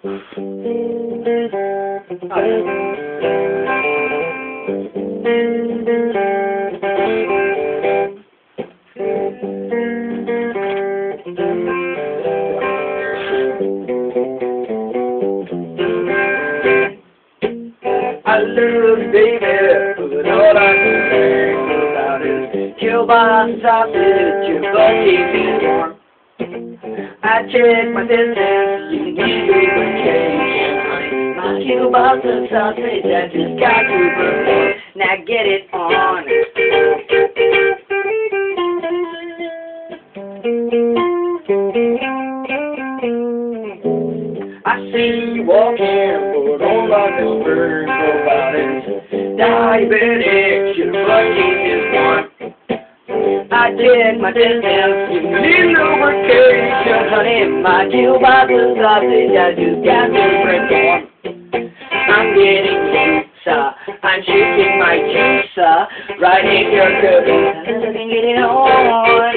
I love you, baby, but all I can think about is kielbasa sausage, your butt keeps me warm. I check my distance, you need lubrication, honey. My kielbasa sausage, I just got to perform. Now get it on. I see you walking, but on like this bird about it. Diabetic, your butt keeps is warm. I check my distance, you need lubrication, honey. My kielbasa sausage, I just got to perform. I'm getting loose, I'm shaking my juice, right in your cookies, and get it on.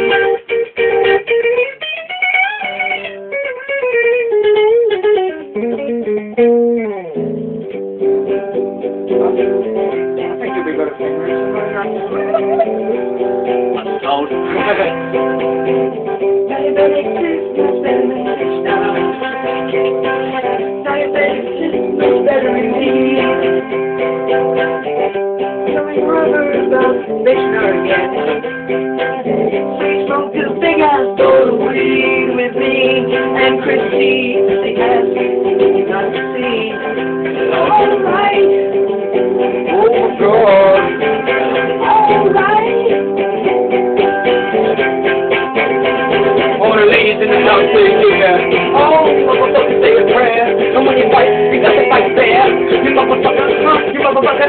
Don't. Diabetic Christmas, better than Krishna. Diabetic Christmas, better than me. Telling brothers about Krishna again. She smoked a big ass bowl of weed with me, and Christy, big ass, you got to see. All right. Oh God. All right. All the ladies in the house say yeah. Oh, you motherfucker say a prayer. And when you fight, you got to fight fair. You motherfucker, you motherfucker.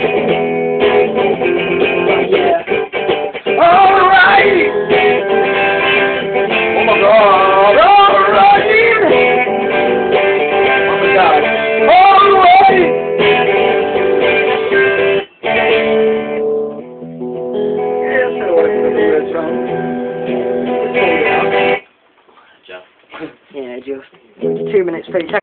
Yeah. All right. Oh my God. All right. Oh my God. All right. Yes, I want to do that song. Yeah, just 2 minutes free.